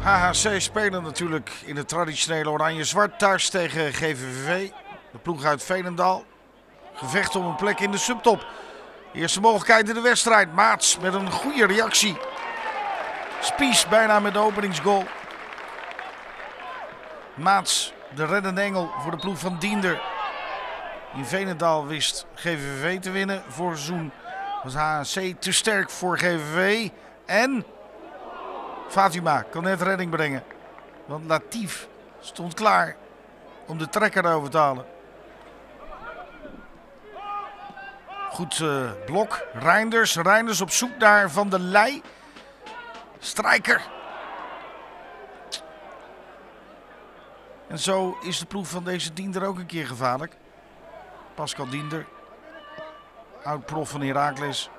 HHC spelen natuurlijk in het traditionele oranje-zwart thuis tegen GVVV. De ploeg uit Veenendaal. Gevecht om een plek in de subtop. Eerste mogelijkheid in de wedstrijd. Maats met een goede reactie. Spies bijna met de openingsgoal. Maats, de reddende engel voor de ploeg van Diender. In Veenendaal wist GVVV te winnen. Vorig seizoen was HHC te sterk voor GVVV. En Fatima kon net redding brengen. Want Latief stond klaar om de trekker over te halen. Goed blok. Reinders op zoek naar Van der Leij. Strijker. En zo is de ploeg van deze Diender ook een keer gevaarlijk. Pascal Diender. Oud-prof van Heracles.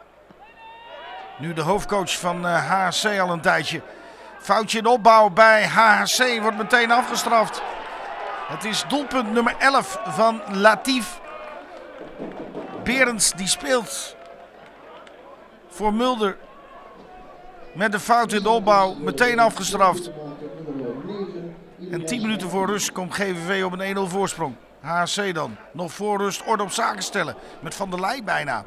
Nu de hoofdcoach van HHC al een tijdje. Foutje in de opbouw bij HHC wordt meteen afgestraft. Het is doelpunt nummer 11 van Latief. Berends die speelt voor Mulder. Met de fout in de opbouw meteen afgestraft. En 10 minuten voor rust komt GVV op een 1-0 voorsprong. HHC dan. Nog voor rust orde op zaken stellen. Met Van der Leij bijna.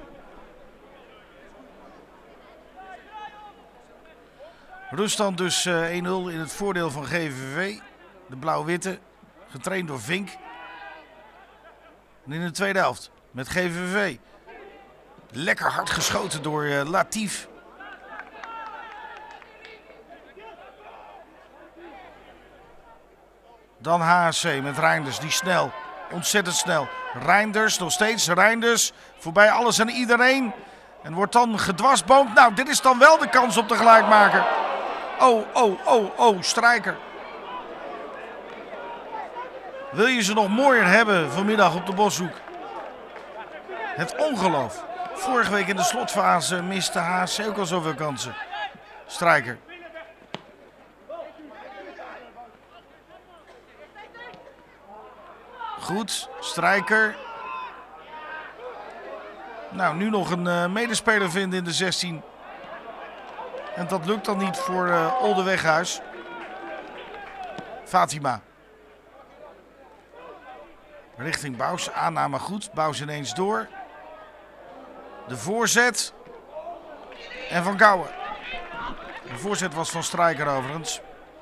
Ruststand dus 1-0 in het voordeel van GVV. De blauw-witte. Getraind door Vink. En in de tweede helft met GVV. Lekker hard geschoten door Latief. Dan HHC met Reinders, die snel, ontzettend snel. Reinders, nog steeds Reinders, voorbij alles en iedereen. En wordt dan gedwarsboomd. Nou, dit is dan wel de kans op de gelijkmaker. Strijker. Wil je ze nog mooier hebben vanmiddag op de Boshoek? Het ongeloof. Vorige week in de slotfase miste HHC ook al zoveel kansen. Strijker. Goed, Strijker. Nou, nu nog een medespeler vinden in de 16. En dat lukt dan niet voor Olde Weghuis. Fatima. Richting Bous, aanname goed. Bous ineens door. De voorzet. En Van Gouwen. De voorzet was van Strijker overigens.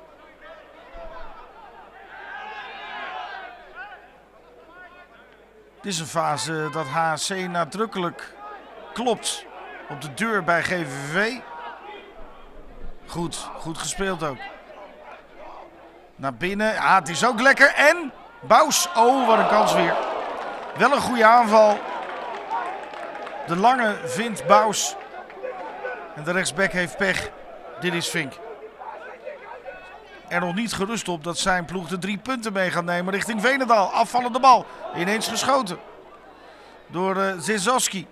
Dit is een fase dat HHC nadrukkelijk klopt op de deur bij GVV. Goed gespeeld ook. Naar binnen. Ah, het is ook lekker. En Bous. Oh, wat een kans weer. Wel een goede aanval. De lange vindt Bous. En de rechtsback heeft pech. Dit is Vink. Er nog niet gerust op dat zijn ploeg de 3 punten mee gaat nemen richting Veenendaal. Afvallende bal. Ineens geschoten. Door Zezowski.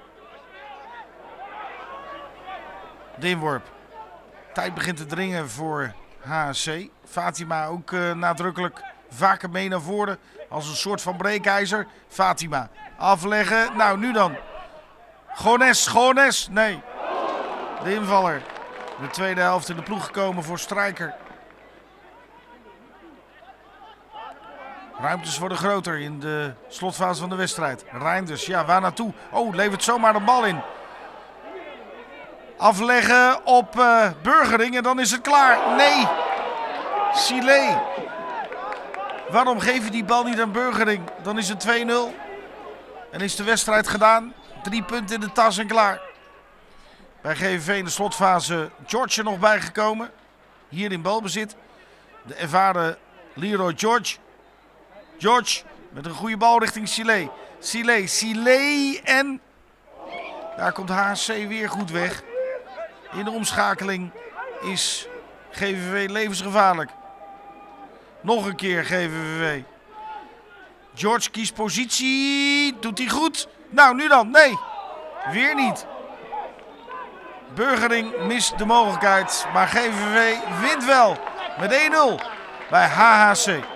De inworp. Tijd begint te dringen voor HHC. Fatima ook nadrukkelijk vaker mee naar voren. Als een soort van breekijzer. Fatima. Afleggen. Nou, nu dan. Gones. Nee. De invaller. De tweede helft in de ploeg gekomen voor Strijker. Ruimtes worden groter in de slotfase van de wedstrijd. Reinders, ja, waar naartoe? Oh, levert zomaar de bal in. Afleggen op Burgering en dan is het klaar. Nee, Silé. Waarom geef je die bal niet aan Burgering? Dan is het 2-0. En is de wedstrijd gedaan. 3 punten in de tas en klaar. Bij GVV in de slotfase George er nog bijgekomen. Hier in balbezit. De ervaren Leroy George. George met een goede bal richting Silé. Silé en daar komt HHC weer goed weg. In de omschakeling is GVV levensgevaarlijk. Nog een keer GVV. George kiest positie. Doet hij goed? Nou, nu dan. Nee, weer niet. Burgering mist de mogelijkheid. Maar GVV wint wel met 1-0 bij HHC.